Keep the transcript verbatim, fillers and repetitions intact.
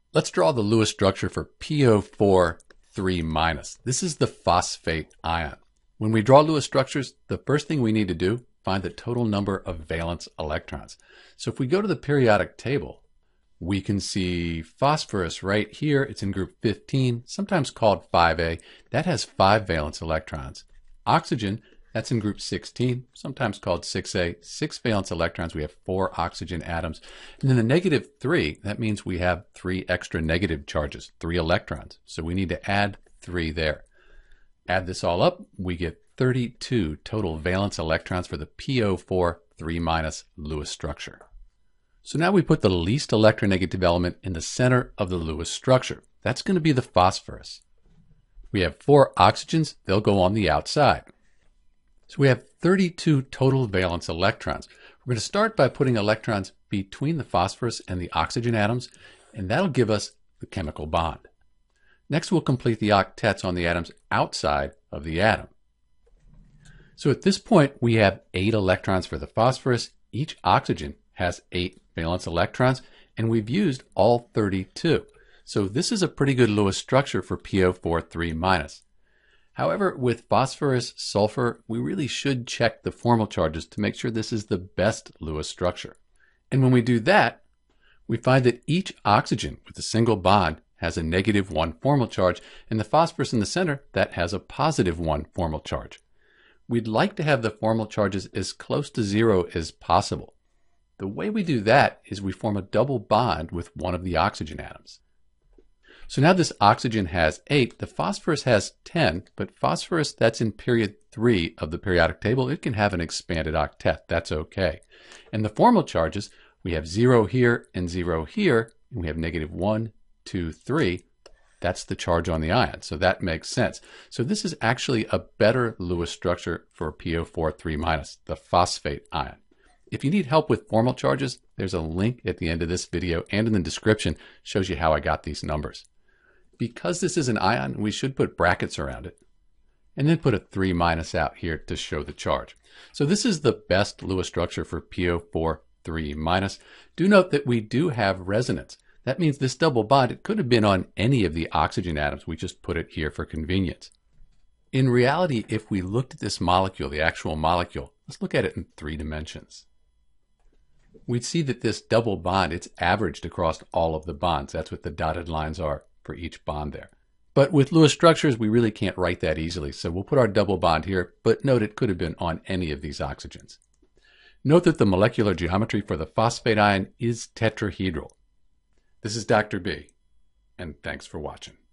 Let's draw the Lewis structure for P O four three minus. This is the phosphate ion. When we draw Lewis structures, the first thing we need to do, find the total number of valence electrons. So if we go to the periodic table, we can see phosphorus right here. It's in group fifteen, sometimes called five A. That has five valence electrons. Oxygen, that's in group sixteen, sometimes called six A, six valence electrons. We have four oxygen atoms. And then the negative three, that means we have three extra negative charges, three electrons. So we need to add three there. Add this all up, we get thirty-two total valence electrons for the P O four three minus Lewis structure. So now we put the least electronegative element in the center of the Lewis structure. That's going to be the phosphorus. We have four oxygens, they'll go on the outside. So we have thirty-two total valence electrons. We're going to start by putting electrons between the phosphorus and the oxygen atoms, and that'll give us the chemical bond. Next, we'll complete the octets on the atoms outside of the atom. So at this point, we have eight electrons for the phosphorus. Each oxygen has eight valence electrons, and we've used all thirty-two. So this is a pretty good Lewis structure for P O four three minus. However, with phosphorus, sulfur, we really should check the formal charges to make sure this is the best Lewis structure. And when we do that, we find that each oxygen with a single bond has a negative one formal charge, and the phosphorus in the center, that has a positive one formal charge. We'd like to have the formal charges as close to zero as possible. The way we do that is we form a double bond with one of the oxygen atoms. So now this oxygen has eight, the phosphorus has ten, but phosphorus, that's in period three of the periodic table, it can have an expanded octet, that's okay. And the formal charges, we have zero here and zero here, and we have negative one, two, three, that's the charge on the ion, so that makes sense. So this is actually a better Lewis structure for P O four three minus, the phosphate ion. If you need help with formal charges, there's a link at the end of this video and in the description, shows you how I got these numbers. Because this is an ion, we should put brackets around it, and then put a three minus out here to show the charge. So this is the best Lewis structure for P O four three minus. Do note that we do have resonance. That means this double bond, it could have been on any of the oxygen atoms. We just put it here for convenience. In reality, if we looked at this molecule, the actual molecule, let's look at it in three dimensions. We'd see that this double bond, it's averaged across all of the bonds. That's what the dotted lines are for each bond there. But with Lewis structures, we really can't write that easily. So we'll put our double bond here, but note it could have been on any of these oxygens. Note that the molecular geometry for the phosphate ion is tetrahedral. This is Doctor B, and thanks for watching.